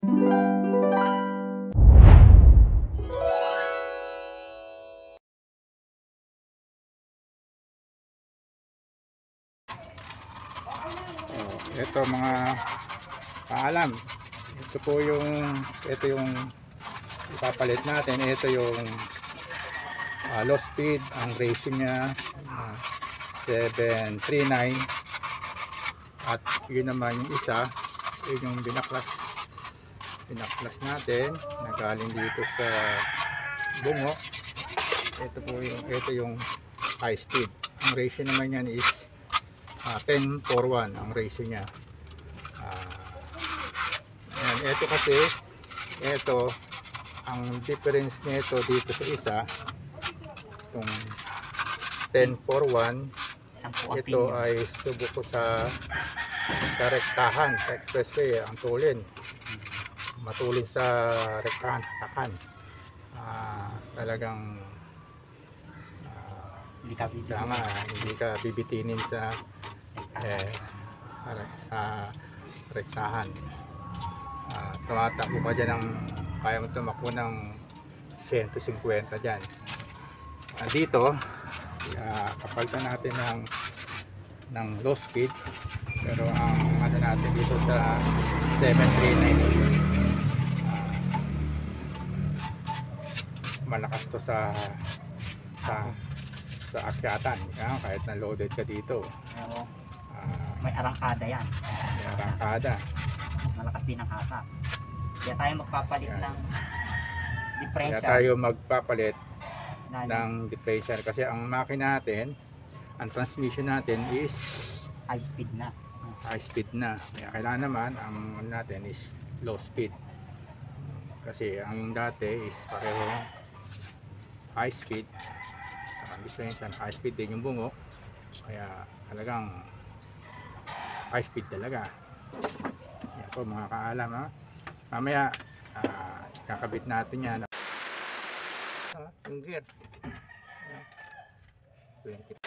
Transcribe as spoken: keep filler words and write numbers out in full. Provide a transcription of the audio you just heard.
Ito mga paalam, ito po yung ito yung ipapalit natin. Ito yung uh, low speed, ang ratio nya uh, seven three nine, at yun naman yung isa, yun yung binaklas binaklas natin na galing dito sa bungo. Ito po yung ito yung high speed, ang ratio naman yan is Uh, ten four one ang ratio nya. Uh, and ito kasi, ito ang difference nito dito sa isa, itong ten four one, ito ay subo ko sa sa rektahan, sa expressway, ang tulin matulin sa rektahan, hatakan. Uh, talagang uh, hindi ka bibitinin, hindi ka bibitinin sa eh, sa rektahan. Uh, tumatakbo ka dyan ng, kaya mo tumakbo ng one fifty dyan. Uh, dito uh, kapalitan natin ng ng low speed, pero ang ano natin dito sa seven three nine, uh, malakas to sa sa sa akyatan, uh, kahit na loaded ka dito. Oo. May arangkada yan. May arangkada. Malakas din ang hasa. Kaya tayo magpapalit Yan. ng differential. Kaya tayo magpapalit Nani. ng differential. Kasi ang makina natin, ang transmission natin is high speed na. High speed na. Kaya kailangan naman, ang natin is low speed. Kasi ang dati is pareho high speed. Ang differential, high speed din yung bungo. Kaya talagang high speed talaga. Yan po mga kaalam, ha. Mamaya uh, kakabit natin yan. Uh, yung gear twenty